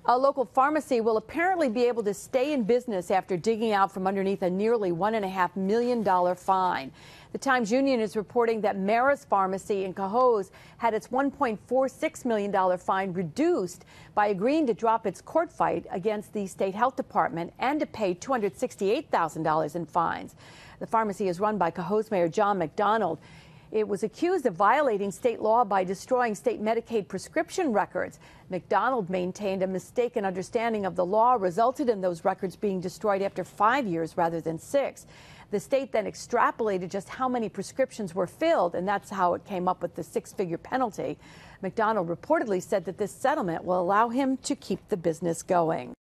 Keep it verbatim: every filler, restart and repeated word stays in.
A local pharmacy will apparently be able to stay in business after digging out from underneath a nearly one and a half million dollar fine. The Times Union is reporting that Maris Pharmacy in Cohoes had its one point four six million dollar fine reduced by agreeing to drop its court fight against the state health department and to pay two hundred sixty-eight thousand dollars in fines. The pharmacy is run by Cohoes Mayor John McDonald. It was accused of violating state law by destroying state Medicaid prescription records. McDonald maintained a mistaken understanding of the law resulted in those records being destroyed after five years rather than six. The state then extrapolated just how many prescriptions were filled, and that's how it came up with the six-figure penalty. McDonald reportedly said that this settlement will allow him to keep the business going.